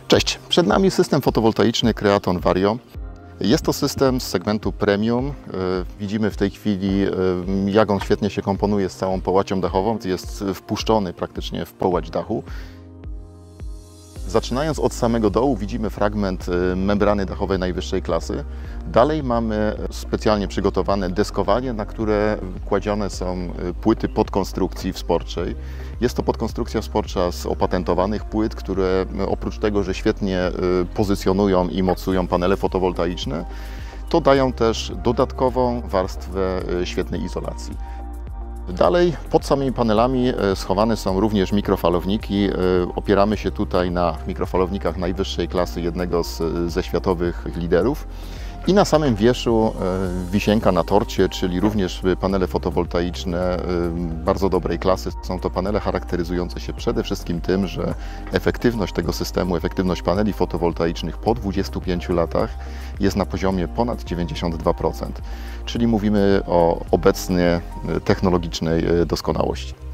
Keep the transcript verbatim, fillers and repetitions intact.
Cześć, przed nami system fotowoltaiczny Creaton Vario. Jest to system z segmentu premium. Widzimy w tej chwili, jak on świetnie się komponuje z całą połacią dachową. Jest wpuszczony praktycznie w połać dachu. Zaczynając od samego dołu widzimy fragment membrany dachowej najwyższej klasy. Dalej mamy specjalnie przygotowane deskowanie, na które kładzione są płyty podkonstrukcji wsporczej. Jest to podkonstrukcja wsporcza z opatentowanych płyt, które oprócz tego, że świetnie pozycjonują i mocują panele fotowoltaiczne, to dają też dodatkową warstwę świetnej izolacji. Dalej pod samymi panelami schowane są również mikrofalowniki. Opieramy się tutaj na mikrofalownikach najwyższej klasy, jednego z, ze światowych liderów. I na samym wierzchu wisienka na torcie, czyli również panele fotowoltaiczne bardzo dobrej klasy. Są to panele charakteryzujące się przede wszystkim tym, że efektywność tego systemu, efektywność paneli fotowoltaicznych po dwudziestu pięciu latach jest na poziomie ponad dziewięćdziesiąt dwa procent. Czyli mówimy o obecnie technologicznej doskonałości.